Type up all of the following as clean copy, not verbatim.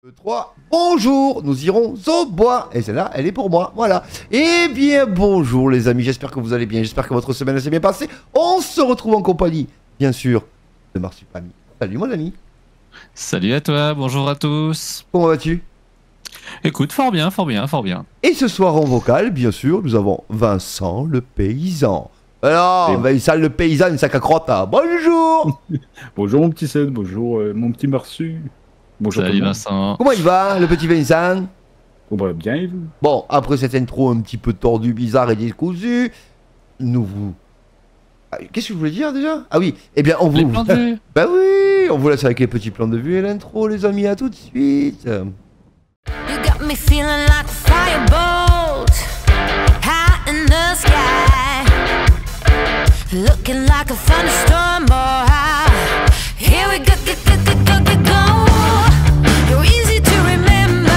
3, bonjour, nous irons au bois. Et celle-là, elle est pour moi, voilà. Eh bien, bonjour les amis, j'espère que vous allez bien, j'espère que votre semaine s'est bien passée. On se retrouve en compagnie, bien sûr, de Marsupami. Salut mon ami. Salut à toi, bonjour à tous. Comment vas-tu? Écoute, fort bien, fort bien, fort bien. Et ce soir en vocal, bien sûr, nous avons Vincent le paysan. Alors, Vincent le paysan, une sac à crotte. Bonjour. Bonjour mon petit Seth, bonjour mon petit Marsu. Bonjour. Salut Vincent. Comment il va, le petit Vincent? On va bien et vous? Bon, après cette intro un petit peu tordue, bizarre et décousue, nous vous... Qu'est-ce que je voulais dire déjà? Ah oui, eh bien on vous... Les plans de vue. Bah oui, on vous laisse avec les petits plans de vue et l'intro les amis, à tout de suite. You got me feeling like a firebolt, high in the sky, looking like a thunderstorm, boy. Here we go, go, go, go, go, go, go. You're easy to remember.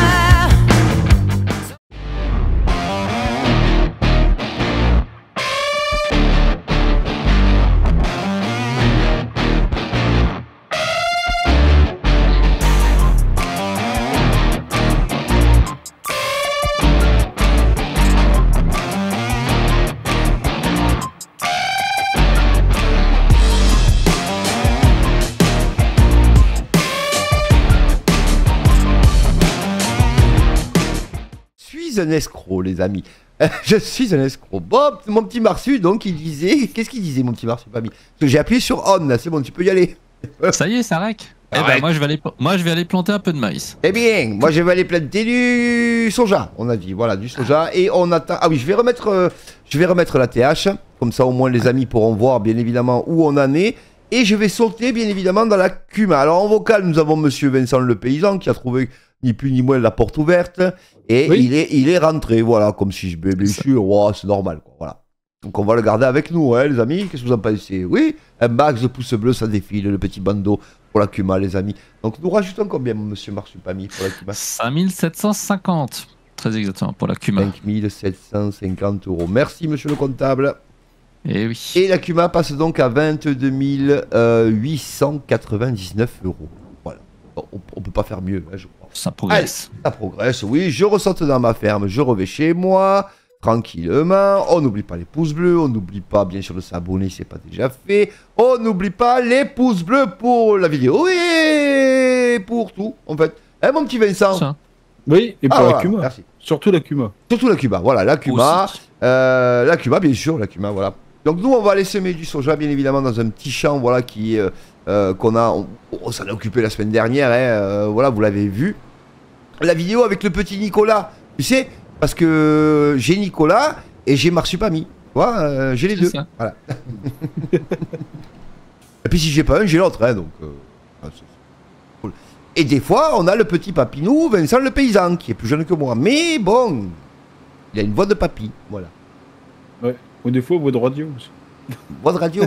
Je suis un escroc les amis. Je suis un escroc. Bon, mon petit Marsu donc il disait... Qu'est-ce qu'il disait mon petit Marsupami? Parce que j'ai appuyé sur on là, c'est bon, tu peux y aller. Ça y est, ça rec. Eh ben, Ouais. moi je vais aller planter un peu de maïs. Eh bien, moi je vais aller planter du soja, on a dit, voilà, du soja, et on attend... Ah oui, je vais remettre la TH, comme ça au moins les amis pourront voir bien évidemment où on en est, et je vais sauter bien évidemment dans la Cuma. Alors en vocal, nous avons monsieur Vincent le paysan qui a trouvé ni plus ni moins la porte ouverte, et Oui. il est rentré, voilà, comme si je bien sûr, wow, c'est normal, quoi, voilà. Donc on va le garder avec nous, hein, les amis, qu'est-ce que vous en pensez? Oui, un max de pouces bleus, ça défile, le petit bandeau pour la Cuma, les amis. Donc nous rajoutons combien, monsieur Marsupami, pour la Cuma? 5750, très exactement, pour la Cuma. 5750 €. Merci, monsieur le comptable. Eh oui. Et la Cuma passe donc à 22 899 €. Voilà. Bon, on peut pas faire mieux, hein, je crois. Ça progresse. Ça progresse, oui. Je ressente dans ma ferme, je reviens chez moi, tranquillement. On n'oublie pas les pouces bleus, on n'oublie pas, bien sûr, de s'abonner si c'est pas déjà fait. On n'oublie pas les pouces bleus pour la vidéo et pour tout, en fait. Hein, mon petit Vincent? Ça. Oui, et pour Ah, la voilà, Cuma. merci. Surtout la Cuma. Surtout la Cuma, voilà, la Cuma. Aussi. La Cuma, bien sûr, la Cuma, voilà. Donc nous, on va aller semer du soja, bien évidemment, dans un petit champ, voilà, qui qu'on a... On s'en est occupé la semaine dernière, hein, voilà, vous l'avez vu. La vidéo avec le petit Nicolas, tu sais, parce que j'ai Nicolas et j'ai Marsupami. Tu vois, j'ai les C'est deux. ça. Voilà. Et puis si j'ai pas un, j'ai l'autre, hein, donc... c'est cool. Et des fois, on a le petit papinou, Vincent le paysan, qui est plus jeune que moi. Mais bon, il a une voix de papy, voilà. Ouais. Ou des fois, voix de radio aussi. Voix de radio.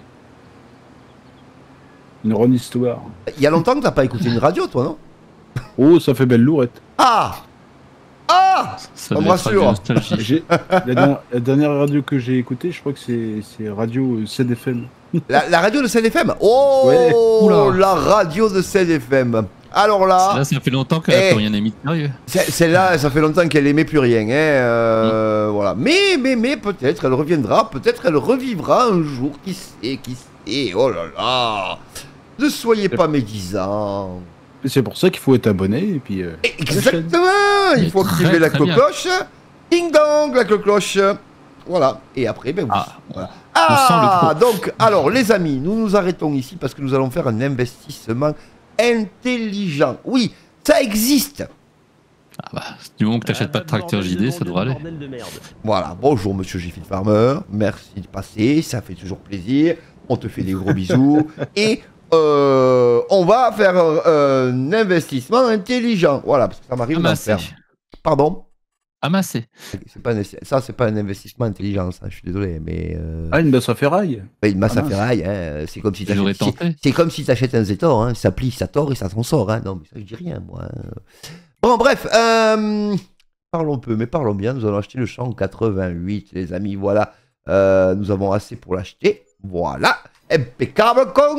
Une ronde histoire. Il y a longtemps que t'as pas écouté une radio, toi, non? Oh, ça fait belle lourette. Ah! Ah! Ça On me doit être rassure. de nostalgie. La dernière radio que j'ai écoutée, je crois que c'est radio CDFM. La radio de CNFM. Oh! Ouais. Oula. La radio de CNFM. Alors là, Là, ça fait longtemps qu'elle a Eh. plus rien émis de sérieux. celle-là, ça fait longtemps qu'elle aimait plus rien, hein, voilà. Mais peut-être elle reviendra, peut-être elle revivra un jour, qui sait, oh là là. Ne soyez pas médisants. Et c'est pour ça qu'il faut être abonné et puis... Exactement. Il Mais faut très, activer la très bien. cloche. Ding dong, la cloche. Voilà. Et après, ben oui. Ah, Voilà. on sent le Ah, pro. donc, alors les amis, nous nous arrêtons ici parce que nous allons faire un investissement intelligent. Oui, ça existe. Ah bah, du moment que t'achètes pas de tracteur JD, ça devrait aller. Voilà, bonjour monsieur Jiffy Farmer, merci de passer, ça fait toujours plaisir, on te fait des gros bisous, et on va faire un investissement intelligent, voilà, parce que ça m'arrive d'en Amasser. faire. Pardon? Amasser. Ça c'est pas un investissement intelligent, ça, je suis désolé, mais... Ah, une basse à ferraille. Une masse Ah, à mince. ferraille, hein, c'est comme si J'aurais t'achètes... tenté. C'est comme si t'achètes un Zetor, hein, ça plie, ça tord et ça s'en sort, hein, non mais ça je dis rien, moi. Hein. Bon, bref, parlons peu, mais parlons bien, nous allons acheter le champ 88, les amis, voilà. Nous avons assez pour l'acheter, voilà. Impeccable, con.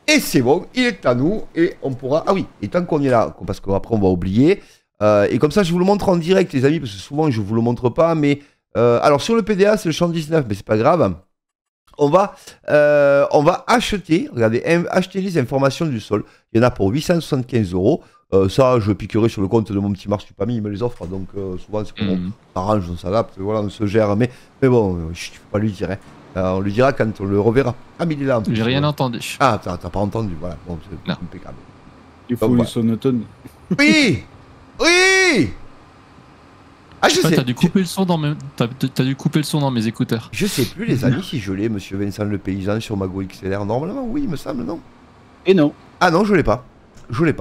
Et c'est bon, il est à nous et on pourra... Ah oui, et tant qu'on est là, parce qu'après on va oublier. Et comme ça, je vous le montre en direct, les amis, parce que souvent je vous le montre pas. Mais alors sur le PDA, c'est le champ 19, mais c'est pas grave. On va acheter, regardez, acheter les informations du sol. Il y en a pour 875 €. Ça, je piquerai sur le compte de mon petit marsupami, il me les offre. Donc souvent, c'est comme on s'arrange, on s'adapte, voilà, on se gère. Mais bon, je ne peux pas lui dire. Hein. On lui dira quand on le reverra. Ah, mais il est là. J'ai rien entendu. Ah, t'as pas entendu, voilà. Bon, c'est Non. impeccable. Il faut voilà. son automne. Oui. Oui. Ah, je sais. T'as dû couper le son dans mes... T'as dû couper le son dans mes écouteurs. Je sais plus, les amis, si je l'ai, monsieur Vincent le paysan, sur ma Go XLR. Normalement, oui, il me semble, non? Et non. Ah non, je l'ai pas. Je l'ai pas.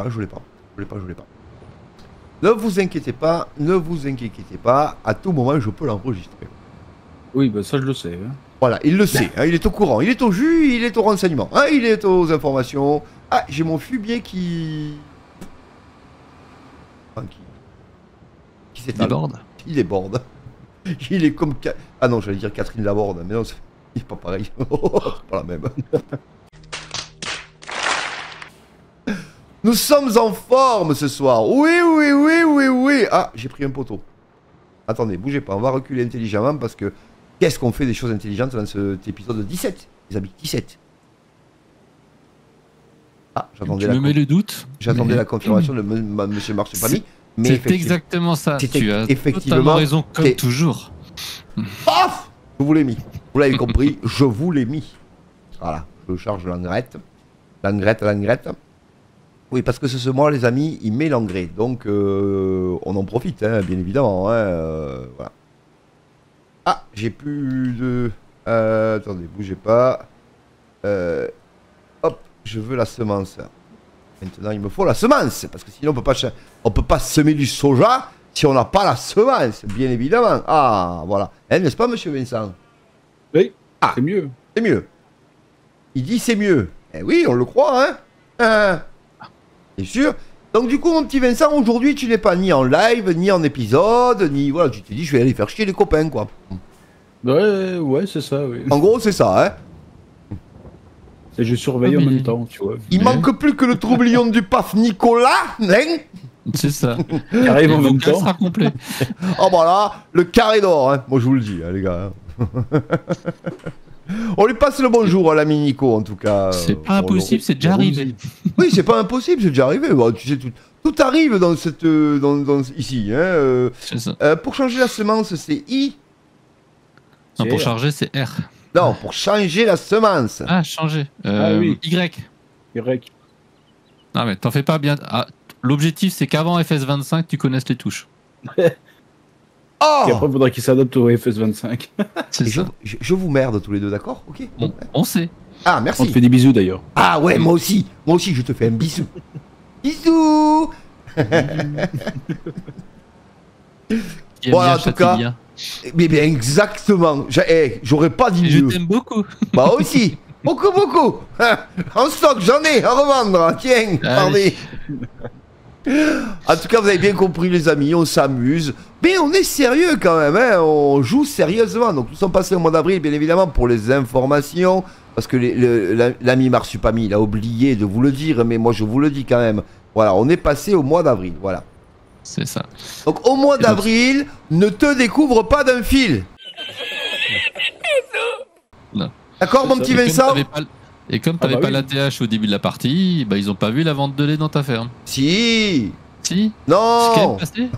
Ne vous inquiétez pas, à tout moment je peux l'enregistrer. Oui, bah ça je le sais. Hein. Voilà, il le sait, hein, il est au courant, il est au jus, il est au renseignement, hein, il est aux informations. Ah, j'ai mon fumier qui... Enfin, qui s'étale. Il déborde. Il est comme... Ah non, j'allais dire Catherine Laborde, mais non, c'est pas pareil. C'est pas la même. Nous sommes en forme ce soir. Oui. Ah, j'ai pris un poteau. Attendez, bougez pas, on va reculer intelligemment parce que qu'est-ce qu'on fait des choses intelligentes dans cet épisode 17, les amis, 17. Ah, j'attendais la confirmation de monsieur Marsupami. C'est exactement ça. Tu as totalement raison, comme toujours. Paf, je vous l'ai mis. Vous l'avez compris, je vous l'ai mis. Voilà, je charge l'engrette. L'engrette. Oui, parce que ce mois, les amis, il met l'engrais. Donc, on en profite, hein, bien évidemment. Hein, voilà. Ah, j'ai plus de... attendez, bougez pas. Hop, je veux la semence. Maintenant, il me faut la semence. Parce que sinon, on peut pas semer du soja si on n'a pas la semence, bien évidemment. Ah, voilà. Hein, n'est-ce pas, monsieur Vincent? Oui, ah, c'est mieux. C'est mieux. Il dit c'est mieux. Eh oui, on le croit, hein. C'est sûr. Donc du coup, mon petit Vincent, aujourd'hui, tu n'es pas ni en live, ni en épisode, ni... Voilà, tu t'es dit, je vais aller faire chier les copains, quoi. Ouais, c'est ça, oui. En gros, c'est ça, hein. Et je surveille en même temps, tu vois. Il manque plus que le troublion du paf Nicolas, hein. C'est ça. Qui arrive en même temps. sera complet. Oh bah là, le carré d'or, hein. Moi, je vous le dis, hein, les gars. On lui passe le bonjour à l'ami Nico, en tout cas. C'est pas impossible, c'est déjà arrivé. Oui, c'est pas impossible, c'est déjà arrivé. Bon, tu sais, tout arrive dans cette, ici. Hein, C'est ça. pour changer la semence, c'est I. Non, pour charger, c'est R. Non, pour changer la semence. Ah, changer. Oui. Y. Y. Non, mais t'en fais pas bien. Ah, l'objectif, c'est qu'avant FS25, tu connaisses les touches. Oh, Et après, il faudra qu'il s'adapte au FS25. C'est ça. je vous merde tous les deux, d'accord? Ok. Bon, on sait. Ah, On merci. te fait des bisous d'ailleurs. Ah ouais, moi aussi, je te fais un bisou. Bisous. Qui aime Voilà, bien, en tout châtie cas. bien. Mais bien, exactement. J'aurais pas dit Je mieux. t'aime beaucoup. Bah aussi. Beaucoup. En stock, j'en ai à revendre. Tiens, Allez. pardon. En tout cas, vous avez bien compris, les amis, on s'amuse. Mais on est sérieux quand même, hein. On joue sérieusement. Donc, nous sommes passés au mois d'avril, bien évidemment, pour les informations. Parce que l'ami Marsupami, il a oublié de vous le dire, mais moi, je vous le dis quand même. Voilà, on est passé au mois d'avril, voilà. C'est ça. Donc, au mois d'avril, ne te découvre pas d'un fil. Non. D'accord, mon petit Vincent? Et comme t'avais bah pas oui. l'ATH au début de la partie, bah ils ont pas vu la vente de lait dans ta ferme. Si. Si. C'est quand Non. même passé.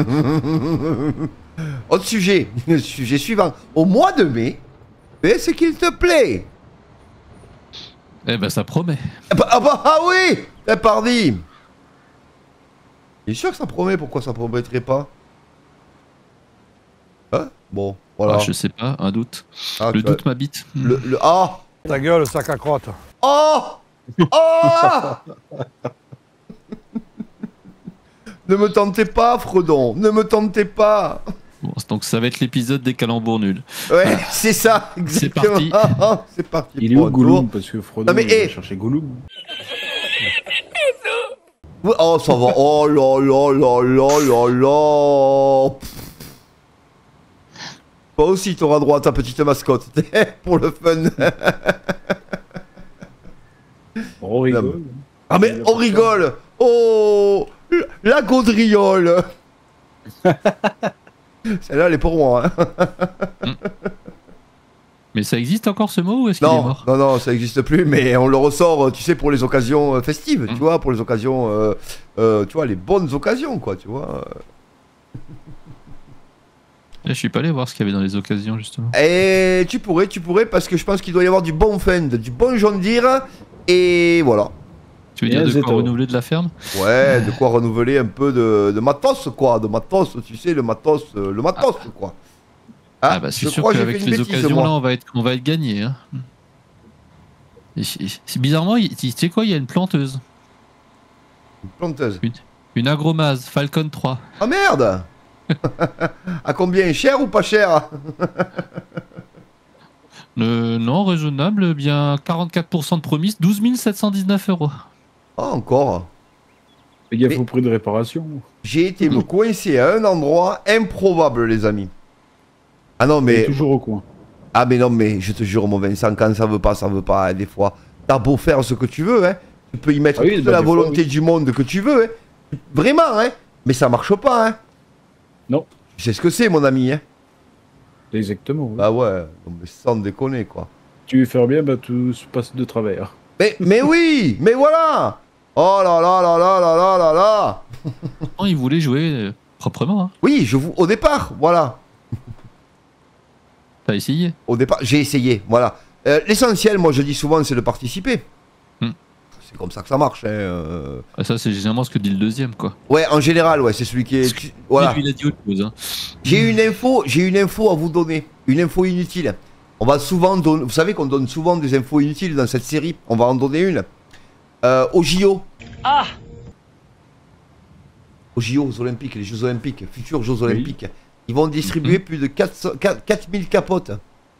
Autre sujet. Sujet suivant. Au mois de mai, fais ce qu'il te plaît. Eh ben ça promet. Ah oui. T'es pardi. Bien sûr que ça promet. Pourquoi ça promettrait pas? Hein? Bon, voilà. Ah, je sais pas, un doute. Ah, Le doute m'habite. Ah. Ta gueule, sac à crotte. Oh. Oh. Ne me tentez pas, Fredon. Ne me tentez pas. Bon, donc ça va être l'épisode des calembours nuls. Ouais, c'est ça. Exactement. parti. C'est parti. Il est pour où un Gollum? tour. Parce que Frodo, Non, mais, il va hé. chercher Gollum. Oh, ça va. Oh là. Toi aussi, t'auras droit à ta petite mascotte. Pour le fun. Bon, On rigole. Ah mais on rigole. Oh, la gaudriole. Celle-là, elle est pour moi. Hein. Mais ça existe encore ce mot ou est-ce qu'il est Non, mort? non, ça n'existe plus, mais on le ressort, tu sais, pour les occasions festives, tu vois, pour les occasions, tu vois, les bonnes occasions, quoi, tu vois. Je suis pas allé voir ce qu'il y avait dans les occasions justement. Et tu pourrais, parce que je pense qu'il doit y avoir du bon Fend, du bon John Deere, et voilà. Tu veux dire de quoi renouveler de la ferme? Ouais, de quoi renouveler un peu de matos, quoi, de matos, tu sais, le matos, quoi. Ah bah c'est sûr qu'avec les occasions là, on va être gagné. Hein. Bizarrement, tu sais quoi, il y a une planteuse. Une planteuse. Une agromase Falcon 3. Ah merde. À combien? Cher ou pas cher? Non, raisonnable, bien 44% de promise, 12 719 €. Ah, encore. Fais gaffe au prix de réparation. J'ai été me coincer à un endroit improbable, les amis. Ah non, mais. Toujours au coin. Ah, mais non, mais je te jure, mon Vincent, quand ça veut pas, hein, des fois. T'as beau faire ce que tu veux, hein. Tu peux y mettre toute la volonté du monde que tu veux, hein. Vraiment, hein. Mais ça marche pas, hein. Non. Tu sais ce que c'est, mon ami, hein. Exactement. Oui. Bah ouais, mais sans déconner, quoi. Tu veux faire bien, bah tout se passe de travers. Mais oui, mais voilà. Oh là là là là là là là là. Oh, il voulait jouer proprement. Hein. Oui, au départ, voilà. T'as essayé? Au départ, j'ai essayé, voilà. L'essentiel, moi je dis souvent, c'est de participer. C'est comme ça que ça marche. Hein, Ça, c'est généralement ce que dit le deuxième, quoi. Ouais, en général, ouais, c'est celui qui est. Voilà. Lui, il a dit autre chose. Hein. J'ai une info à vous donner, une info inutile. On va souvent donner, vous savez qu'on donne souvent des infos inutiles dans cette série. On va en donner une. Aux JO. Ah. Aux JO, aux Olympiques, les Jeux Olympiques, futurs Jeux Olympiques. Ils vont distribuer plus de 4000 capotes.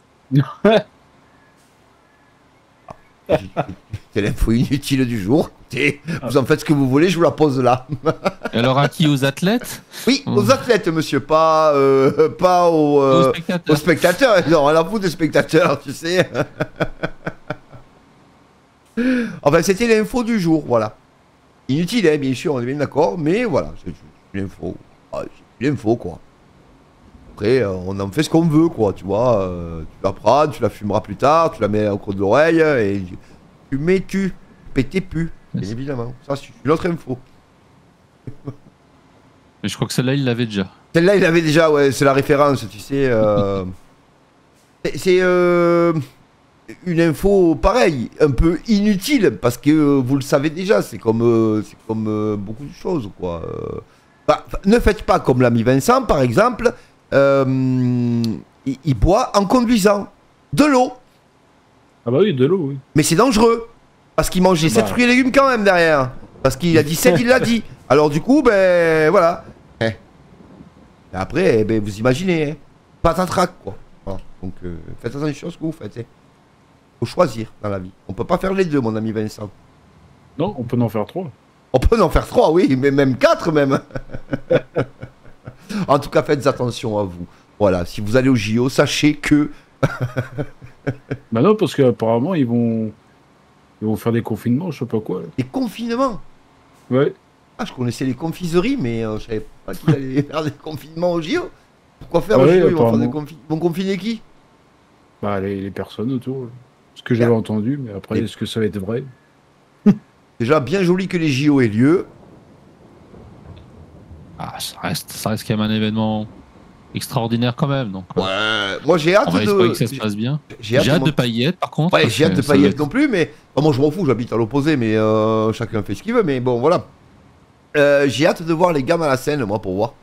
C'est l'info inutile du jour. Vous en faites ce que vous voulez, je vous la pose là. Alors à qui? Aux athlètes? Oui, aux athlètes, monsieur, pas aux spectateurs. Non, on a foutu des spectateurs, tu sais. Enfin, c'était l'info du jour, voilà. Inutile, hein, bien sûr, on est bien d'accord, mais voilà, c'est l'info. Ah, c'est l'info, quoi. Après, on en fait ce qu'on veut, quoi, tu vois. Tu la prends, tu la fumeras plus tard, tu la mets au creux de l'oreille, et tu pétais plus, bien évidemment. Ça, c'est une autre info. Mais je crois que celle-là, il l'avait déjà. Celle-là, il l'avait déjà, ouais, c'est la référence, tu sais. C'est une info pareille, un peu inutile, parce que vous le savez déjà, c'est comme beaucoup de choses, quoi. Bah, ne faites pas comme l'ami Vincent, par exemple. Il boit en conduisant de l'eau. Ah bah oui, de l'eau, oui. Mais c'est dangereux. Parce qu'il mangeait 7 fruits et légumes quand même derrière. Parce qu'il a dit 7, il l'a dit. Alors du coup, ben voilà. Et après, ben, vous imaginez, hein, patatrac, quoi. Voilà. Donc faites attention à ce que vous faites. Hein. Faut choisir dans la vie. On peut pas faire les deux, mon ami Vincent. Non, on peut en faire 3. On peut en faire 3, oui, mais même 4 même. En tout cas, faites attention à vous. Voilà, si vous allez au JO, sachez que... Bah non, parce qu'apparemment, ils vont faire des confinements, je sais pas quoi. Là. Des confinements? Ouais. Ah, je connaissais les confiseries, mais je savais pas qu'ils allaient faire des confinements au JO. Pourquoi faire au JO? Ils vont faire des confinements. Ils vont confiner qui? Bah, les personnes autour. Ce que j'avais entendu, mais après, est-ce que ça va être vrai? Déjà, bien joli que les JO aient lieu. Ah, ça reste quand même un événement extraordinaire quand même. Donc, ouais, moi j'ai hâte on va espérer que ça se passe bien. J'ai hâte de pas y être par contre. Ouais, j'ai hâte de pas y être non plus, mais moi je m'en fous, j'habite à l'opposé, mais chacun fait ce qu'il veut, mais bon voilà. J'ai hâte de voir les gars dans la scène, moi, pour voir.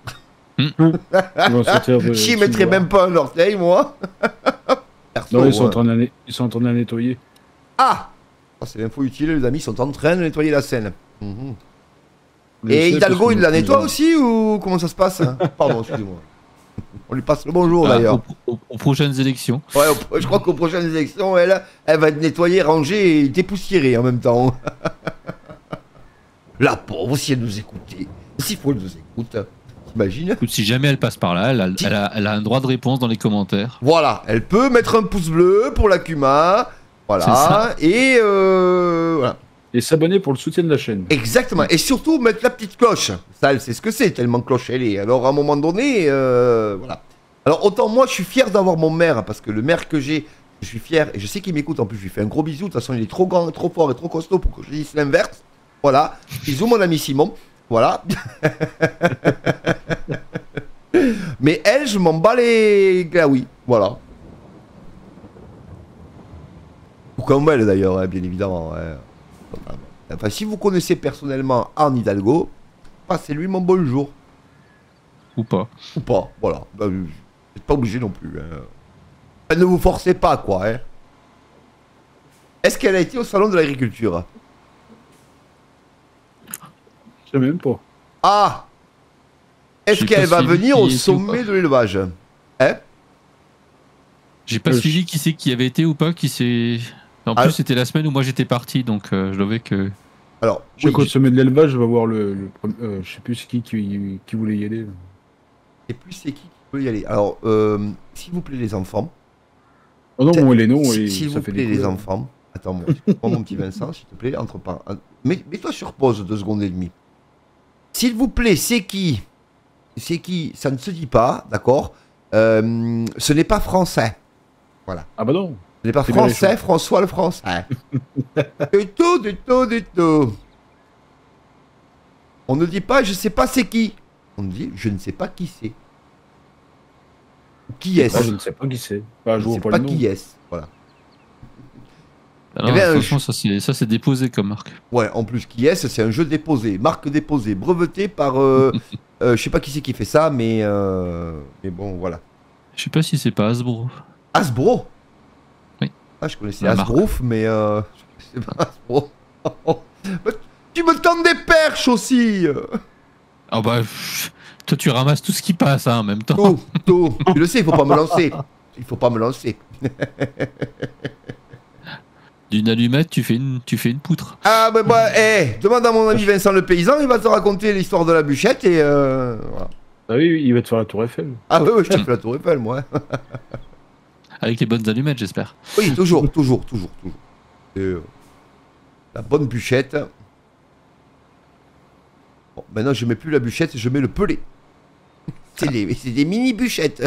J'y mettrais même pas un orteil, moi. Perso, non, ils sont en train de la nettoyer. Ah, c'est l'info utile, les amis, ils sont en train de nettoyer la scène. Et Hidalgo, il la nettoie aussi ou comment ça se passe? Pardon, excusez-moi. On lui passe le bonjour d'ailleurs. Aux prochaines élections. Ouais, je crois qu'aux prochaines élections, elle va être nettoyée, rangée et dépoussiérée en même temps. La pauvre, si elle nous écoutait. S'il faut qu'elle nous écoute. T'imagines? Écoute, si jamais elle passe par là, elle a un droit de réponse dans les commentaires. Voilà, elle peut mettre un pouce bleu pour la Kuma. Voilà. C'est ça. Et voilà. Et s'abonner pour le soutien de la chaîne. Exactement. Et surtout, mettre la petite cloche. Ça, elle sait ce que c'est, tellement cloche elle est. Alors, à un moment donné, voilà. Alors, autant moi, je suis fier d'avoir mon maire, parce que le maire que j'ai, je suis fier, et je sais qu'il m'écoute, en plus, je lui fais un gros bisou. De toute façon, il est trop grand, trop fort et trop costaud pour que je dise l'inverse. Voilà. Bisous, mon ami Simon. Voilà. Mais elle, je m'en bats les glaouis. Voilà. Ou comme elle, d'ailleurs, hein, bien évidemment. Hein. Enfin, si vous connaissez personnellement Anne Hidalgo, passez-lui mon bonjour. Ou pas. Ou pas, voilà. Bah, vous n'êtes pas obligé non plus. Hein. Enfin, ne vous forcez pas, quoi. Hein. Est-ce qu'elle a été au salon de l'agriculture? Je sais même pas. Ah! Est-ce J'ai qu'elle pas va suivi venir qui au était ou sommet pas. de l'élevage? Hein? J'ai pas suivi qui c'est qui avait été ou pas, qui s'est. En Ah. plus, c'était la semaine où moi j'étais parti, donc je devais que. Alors, Je sais oui, qu'au sommet de l'élevage, je vais voir je sais plus c'est qui voulait y aller. et plus c'est qui peut y aller. Alors, s'il vous plaît, les enfants. Oh non, bon, les noms, et S'il ça vous fait plaît, des les couleurs. enfants. Attends, prends mon petit Vincent, s'il te plaît, entre pas. Mets-toi sur pause 2 secondes et demie. S'il vous plaît, c'est qui? C'est qui? Ça ne se dit pas, d'accord? Ce n'est pas français. Voilà. Ah bah non. Ce n'est pas C'est bien les français, choses. François le français. Du tout, du tout, du tout. On ne dit pas je sais pas c'est qui. On dit je ne sais pas qui c'est. Qui est-ce? Ah, je ne sais pas qui c'est. Ah, Je je ne vois sais pas pas le nom. qui est-ce. Voilà. Ah non, Eh bien, franchement, ça c'est déposé comme marque. Ouais, en plus, qui est-ce? C'est un jeu déposé, marque déposée, breveté par. Je sais pas qui c'est qui fait ça, mais bon, voilà. Je sais pas si c'est pas Hasbro. Hasbro. Oui. Ah, je connaissais La marque. Hasbrof, mais je connaissais pas Hasbro. Mais tu me tends des perches aussi. Ah bah, toi tu ramasses tout ce qui passe hein, en même temps. Tout. Tu le sais, il faut pas me lancer. Il faut pas me lancer. D'une allumette, tu fais une poutre. Ah, ben bah, demande à mon ami Vincent le paysan, il va te raconter l'histoire de la bûchette et voilà. Ah oui, il va te faire la tour Eiffel. Ah, ouais, je te fais la tour Eiffel, moi. Avec les bonnes allumettes, j'espère. Oui, toujours. Et, la bonne bûchette. Bon, maintenant, je mets plus la bûchette, je mets le pelé. C'est des mini bûchettes.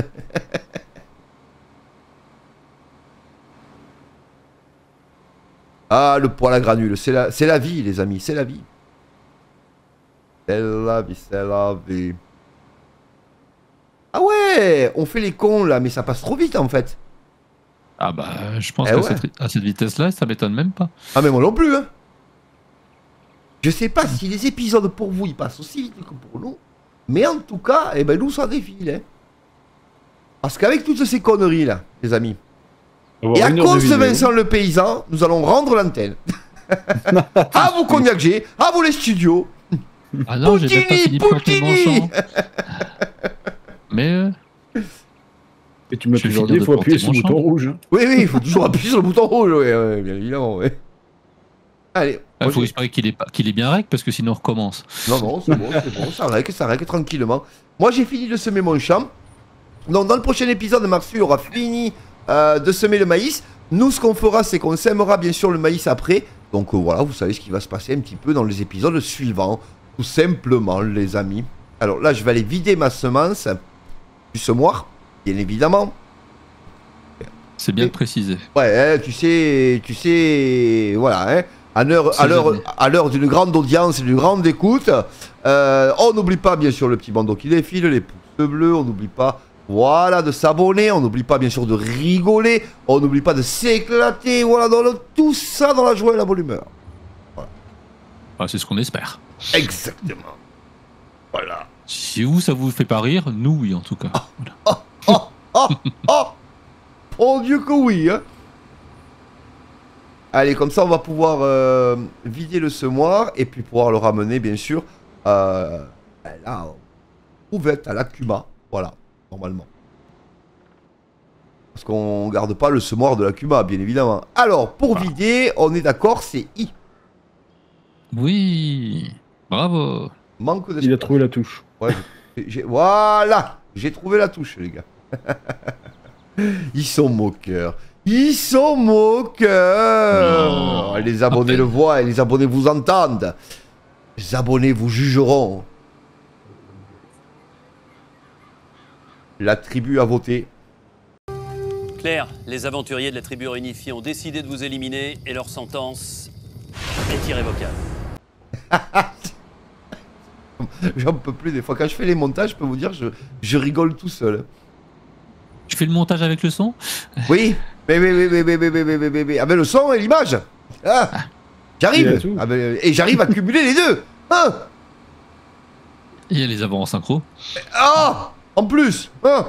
Ah, le poêle à granules, c'est la vie, les amis, c'est la vie. C'est la vie, c'est la vie. Ah ouais, on fait les cons là, mais ça passe trop vite en fait. Ah bah, je pense Eh qu'à ouais. à cette vitesse-là, ça m'étonne même pas. Ah mais moi non plus hein. Je sais pas si les épisodes pour vous ils passent aussi vite que pour nous, mais en tout cas, eh ben nous ça défile hein. Parce qu'avec toutes ces conneries là, les amis, et à cause de Vincent le paysan, nous allons rendre l'antenne. À vous Cognac G, à vous les studios. Ah non, j'ai même pas fini de planter mon Poutini. champ. Mais Et tu m'as Je toujours finis dit, il de faut appuyer sur le planter bouton mon rouge. Hein. Oui, il faut toujours appuyer sur le bouton rouge, ouais, bien évidemment, ouais. Allez. il moi, faut je- espérer qu'il est bien rec parce que sinon on recommence. Non, c'est bon, ça règle tranquillement. Moi, j'ai fini de semer mon champ. Donc, dans le prochain épisode, Marsu aura fini de semer le maïs. Nous, ce qu'on fera, c'est qu'on sèmera bien sûr le maïs après. Donc, voilà, vous savez ce qui va se passer un petit peu dans les épisodes suivants. Tout simplement, les amis. Alors là, je vais aller vider ma semence du semoir, bien évidemment. C'est bien Et- de préciser. Ouais, hein, tu sais, voilà, hein. À l'heure d'une grande audience et d'une grande écoute, on n'oublie pas bien sûr le petit bandeau qui défile, les pouces bleus, on n'oublie pas, voilà, de s'abonner, on n'oublie pas bien sûr de rigoler, on n'oublie pas de s'éclater, voilà, tout ça dans la joie et la bonne humeur. Ah, c'est ce qu'on espère. Exactement. Voilà. Si vous, ça vous fait pas rire, nous, oui, en tout cas. Voilà. Oh Oh Dieu que oui, hein. Allez, comme ça, on va pouvoir vider le semoir et puis pouvoir le ramener, bien sûr, là, ouverte à la Cuma. Voilà, normalement. Parce qu'on garde pas le semoir de la Cuma, bien évidemment. Alors, pour vider, on est d'accord, c'est I. Oui, bravo. Manque d'espace. Il a trouvé la touche. Ouais, voilà, j'ai trouvé la touche, les gars. Ils sont moqueurs. Ils sont moqueurs. Non. Les abonnés le voient et les abonnés vous entendent. Les abonnés vous jugeront. La tribu a voté. Claire, les aventuriers de la tribu réunifiée ont décidé de vous éliminer et leur sentence est irrévocable. J'en peux plus des fois. Quand je fais les montages, je peux vous dire, je rigole tout seul. Tu fais le montage avec le son? Oui, mais. Avec le son et l'image. Ah, Il y a j'arrive. tout. Ah, et j'arrive à cumuler les deux. Hein. Il y a les avoir en synchro. Ah, en plus. Hein.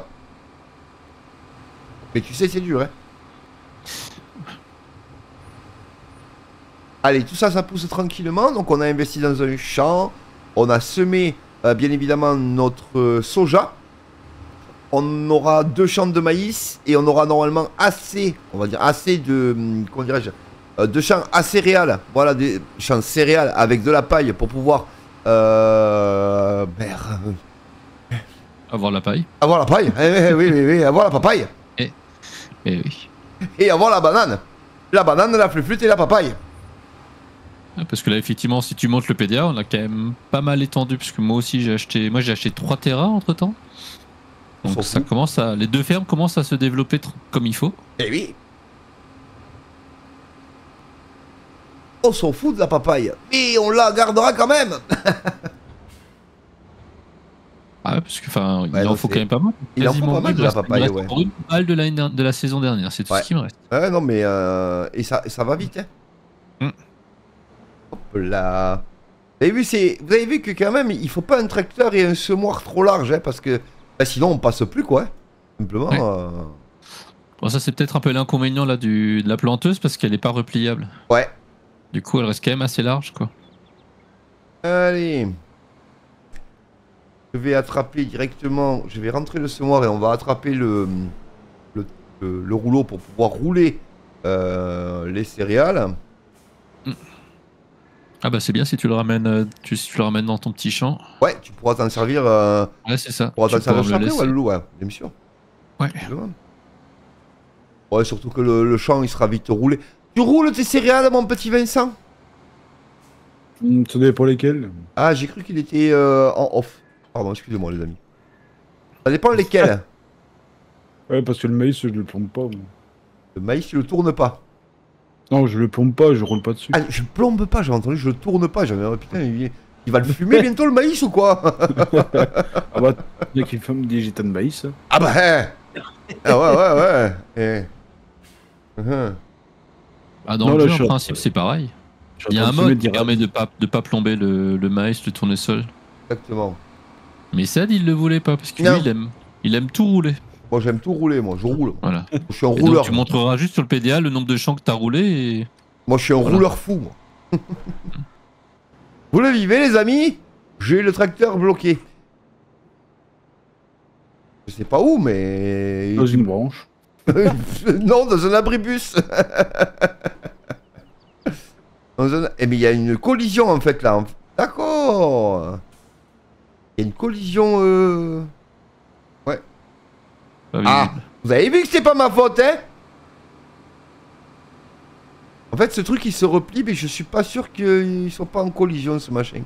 Mais tu sais, c'est dur, hein. Allez, tout ça, ça pousse tranquillement. Donc, on a investi dans un champ. On a semé, bien évidemment, notre soja. On aura 2 champs de maïs. Et on aura normalement assez, on va dire, assez de, comment dirais-je, de champs à céréales. Voilà, des champs céréales avec de la paille pour pouvoir Avoir la paille. avoir la paille. Oui, avoir la papaye. Eh oui. Et avoir la banane. La banane, la flûte et la papaye. Parce que là, effectivement, si tu montes le PDA, on a quand même pas mal étendu. Parce que moi aussi, j'ai acheté 3 terras entre temps. Donc ça commence à. Les 2 fermes commencent à se développer comme il faut. Eh oui. On s'en fout de la papaye. Mais on la gardera quand même. Ah ouais, parce que enfin, Ouais, il en non, faut c'est- quand même pas mal. Il en faut Quasiment pas mal de il la reste- papaye, il reste ouais. encore une balle de la saison dernière, c'est tout Ouais. ce qui me reste. Ouais, non, mais et ça va vite, hein. Hop là. Vous avez vu que quand même, il faut pas un tracteur et un semoir trop large, hein, parce que sinon on passe plus, quoi. Hein. Simplement. Ouais. Bon, ça, c'est peut-être un peu l'inconvénient là de la planteuse parce qu'elle est pas repliable. Ouais. Du coup, elle reste quand même assez large, quoi. Allez. Je vais attraper directement. Je vais rentrer le semoir et on va attraper le rouleau pour pouvoir rouler les céréales. Ah bah c'est bien si tu le ramènes, si tu le ramènes dans ton petit champ. Ouais, tu pourras t'en servir. Ouais, c'est ça. Tu pourras t'en Tu pourras servir me le après, laisser. ouais, Loulou, ouais, bien sûr. Ouais. Évidemment. Ouais, surtout que le champ il sera vite roulé. Tu roules tes céréales, mon petit Vincent? Ça dépend lesquels. Ah, j'ai cru qu'il était en off. Pardon, excusez-moi, les amis. Ça dépend lesquels. Ouais, parce que le maïs, je le plombe pas. Moi. Le maïs, tu le tournes pas. Non, je le plombe pas, je roule pas dessus. Ah, je plombe pas, j'ai entendu, je le tourne pas. J'avais putain, il va le fumer bientôt le maïs ou quoi? Ah bah, il y a qui fume des gitans de maïs. Ah bah, hein. Ah ouais. Ah, dans Non, le là, jeu, je suis en en- principe, c'est pareil. Je suis en Il y a train un de semer mode qui direct. permet de pas plomber le maïs, le tournesol. Exactement. Mais Sad, il le voulait pas parce que Non. lui, il aime tout rouler. Moi, j'aime tout rouler, moi, je roule. Voilà. Je suis un Et rouleur. donc, tu montreras juste sur le PDA le nombre de champs que t'as roulé et. Moi, je suis un Voilà. rouleur fou, moi. Vous le vivez, les amis? J'ai le tracteur bloqué. Je sais pas où, mais... Dans une branche. Non, dans un abribus. Eh, mais il y a une collision, en fait, là. D'accord. Il y a une collision... Pas Ah, visible. vous avez vu que c'est pas ma faute, hein? En fait, ce truc, il se replie, mais je suis pas sûr qu'ils soient pas en collision, ce machin.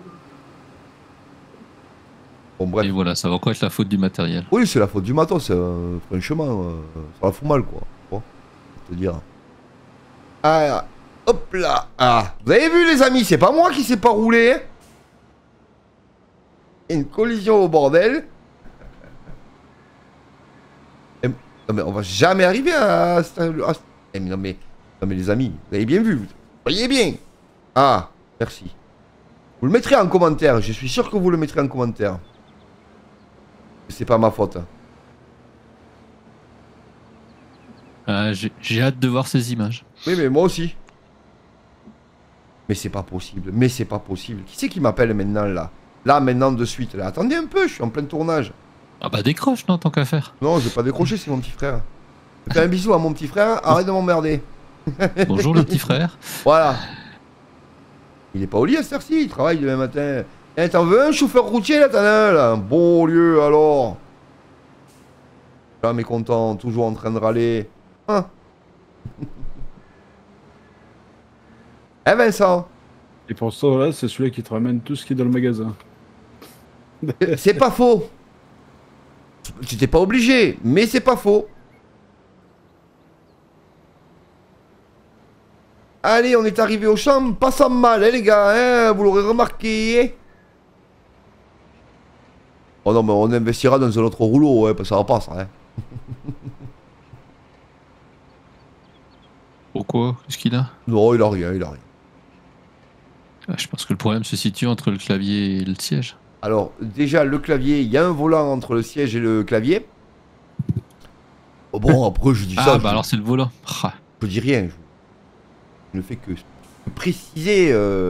Bon, bref. Et voilà, ça va encore être la faute du matériel. Oui, c'est la faute du matos, franchement, ça la fout mal, quoi. Bon, je te dire. Ah, hop là. Ah, vous avez vu, les amis, c'est pas moi qui sais pas rouler, hein? Une collision au bordel. Non mais on va jamais arriver à... Eh, mais non mais les amis, vous avez bien vu, vous voyez bien. Ah, merci. Vous le mettrez en commentaire, je suis sûr que vous le mettrez en commentaire. C'est pas ma faute. J'ai hâte de voir ces images. Oui mais moi aussi. Mais c'est pas possible, Qui c'est qui m'appelle maintenant là? Là maintenant de suite, là. Attendez un peu, je suis en plein tournage. Ah bah décroche, non, tant qu'à faire. Non, je vais pas décrocher, c'est mon petit frère. Je fais un bisou à mon petit frère, arrête de m'emmerder. Bonjour le petit frère. Voilà. Il est pas au lit à cette heure-ci, il travaille demain matin. Eh, t'en veux un chauffeur routier là, t'en as un là? Bon lieu alors. Jamais content, toujours en train de râler. Hein? Hein Vincent? Et pour ça, là, c'est celui qui te ramène tout ce qui est dans le magasin. C'est pas faux. Tu t'es pas obligé, mais c'est pas faux. Allez, on est arrivé au champ, pas sans mal, hein, les gars, hein, vous l'aurez remarqué. Oh non, mais on investira dans un autre rouleau, ouais, parce que ça va pas, ça, hein. Pourquoi? Qu'est-ce qu'il a? Non, il a rien, il a rien. Ah, je pense que le problème se situe entre le clavier et le siège. Alors, déjà, le clavier, il y a un volant entre le siège et le clavier. Oh, bon, après, je dis ça. Ah, bah alors c'est le volant. Ah. Je dis rien. Je ne fais que préciser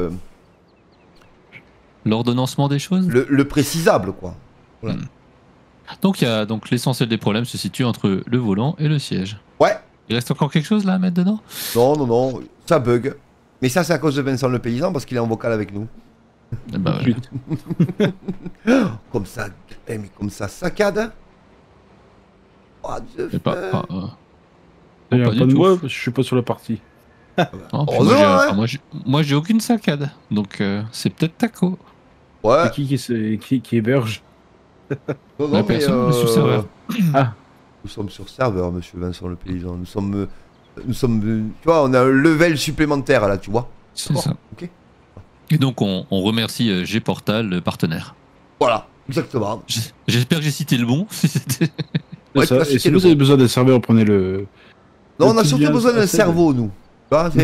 L'ordonnancement des choses. le précisable, quoi. Voilà. Donc, donc l'essentiel des problèmes se situe entre le volant et le siège. Ouais. Il reste encore quelque chose là à mettre dedans? Non, non, non, ça bug. Mais ça, c'est à cause de Vincent le paysan parce qu'il est en vocal avec nous. Bah, ouais. Comme ça, mais comme ça, saccade. What the Mais pas, fuck. Il y a pas pas du de tout. moi, je suis pas sur la partie. Non, puis Heureusement, hein. moi, j'ai aucune saccade. Donc c'est peut-être Taco. Ouais. C'est qui héberge? Non, La personne, on est sur serveur. Ah, Nous sommes sur serveur, monsieur Vincent le paysan. Nous sommes, tu vois, on a un level supplémentaire là, tu vois. C'est Bon, ça. ok. Et donc on remercie G-Portal, le partenaire. Voilà, exactement. J'espère que j'ai cité le bon. Si c'était- Ouais, c'est ça. tu vas Et citer si le vous avez besoin d'un serveur, prenez le. Non, Le on a petit surtout lien besoin d'un assez- cerveau, nous. Tu vois,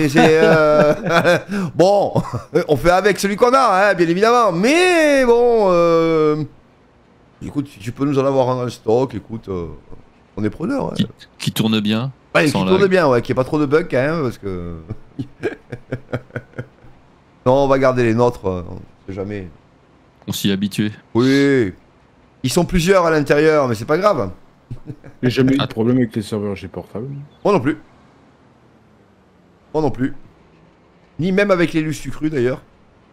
bon, on fait avec celui qu'on a, hein, bien évidemment. Mais bon, écoute, si tu peux nous en avoir un dans le stock, écoute, on est preneur. Hein. qui tourne bien. Ouais, qui sans tourne lag. bien, ouais, qu'il n'y ait pas trop de bugs quand même, parce que... Non, on va garder les nôtres, on sait jamais. On s'y est habitué. Oui, ils sont plusieurs à l'intérieur, mais c'est pas grave. J'ai jamais eu de Ah. problème avec les serveurs G portable. Moi non plus. Moi non plus. Ni même avec les Lustucru d'ailleurs.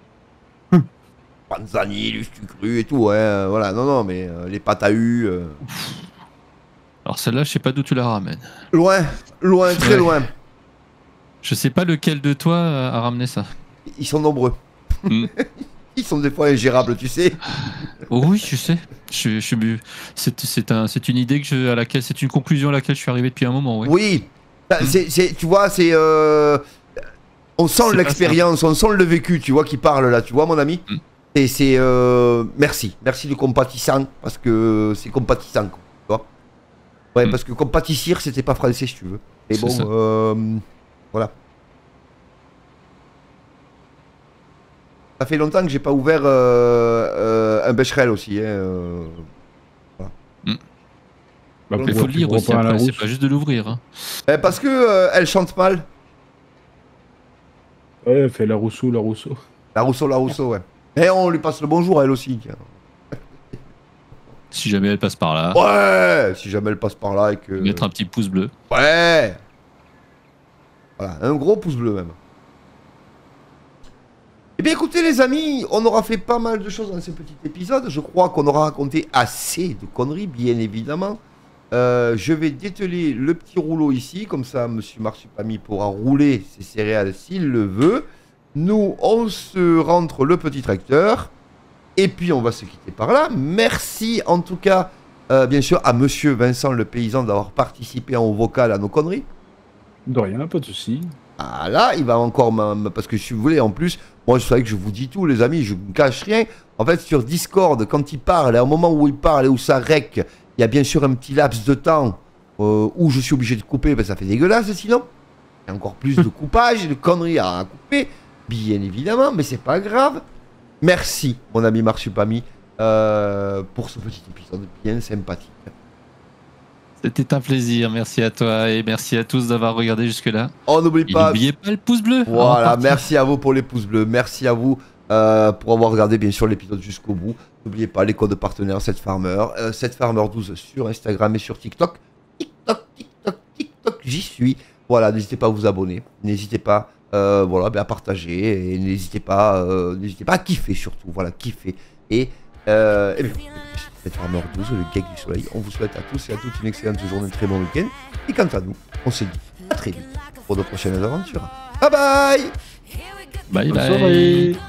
Panzani, Lustucru et tout, ouais, voilà, non, mais les pâtes à U... Alors celle-là, je sais pas d'où tu la ramènes. Loin, loin, très Ouais. loin. Je sais pas lequel de toi a ramené ça. Ils sont nombreux. Mm. Ils sont des fois ingérables, tu sais. Oh oui, je sais. C'est une idée c'est une conclusion à laquelle je suis arrivé depuis un moment. Oui. Oui. Tu vois, c'est... On sent C'est l'expérience, on sent le vécu, tu vois, qui parle là, tu vois, mon ami. Mm. Et c'est... Merci. Merci de compatissant, parce que c'est compatissant, quoi, tu vois. Ouais, Mm. parce que compatissir, c'était pas français, si tu veux. Et C'est ça. bon, voilà. Ça fait longtemps que j'ai pas ouvert un Becherel aussi, hein. Bah, Il faut le lire aussi reprends à la après, c'est rousse. pas juste de l'ouvrir. Hein. Parce que elle chante mal. Ouais, elle fait la Rousseau, la Rousseau. La Rousseau, ouais. Et on lui passe le bonjour à elle aussi. tiens. Si jamais elle passe par là, Ouais, si jamais elle passe par là et que... mettre un petit pouce bleu. Ouais. Voilà, un gros pouce bleu même. Eh bien écoutez les amis, on aura fait pas mal de choses dans ce petit épisode. Je crois qu'on aura raconté assez de conneries, bien évidemment. Je vais dételer le petit rouleau ici, comme ça Monsieur Marsupami pourra rouler ses céréales s'il le veut. Nous, on se rentre le petit tracteur. Et puis on va se quitter par là. Merci en tout cas, bien sûr, à Monsieur Vincent le paysan d'avoir participé en vocal à nos conneries. De rien, pas de soucis. Ah là, il va encore parce que si vous voulez, en plus, moi je savais que je vous dis tout, les amis, je ne cache rien. En fait, sur Discord, quand il parle, et au moment où il parle et où ça rec, il y a bien sûr un petit laps de temps où je suis obligé de couper, parce que ça fait dégueulasse sinon. Il y a encore plus de coupage et de conneries à couper, bien évidemment, mais c'est pas grave. Merci, mon ami Marsupami, pour ce petit épisode bien sympathique. C'était un plaisir, merci à toi et merci à tous d'avoir regardé jusque-là. On n'oublie Et pas. n'oubliez pas le pouce bleu. Voilà, avant de partir. merci à vous pour les pouces bleus, merci à vous pour avoir regardé bien sûr l'épisode jusqu'au bout. N'oubliez pas les codes partenaires 7farmer, 7farmer12 sur Instagram et sur TikTok. TikTok, j'y suis. Voilà, n'hésitez pas à vous abonner, n'hésitez pas voilà, à partager et n'hésitez pas à kiffer surtout, voilà, kiffer. Et bien, 7farmer12, le geek du soleil, on vous souhaite à tous et à toutes une excellente journée, un très bon week-end. Et quant à nous, on se dit à très vite pour de prochaines aventures. Bye bye. Here we go. Bye Bonne bye. soirée.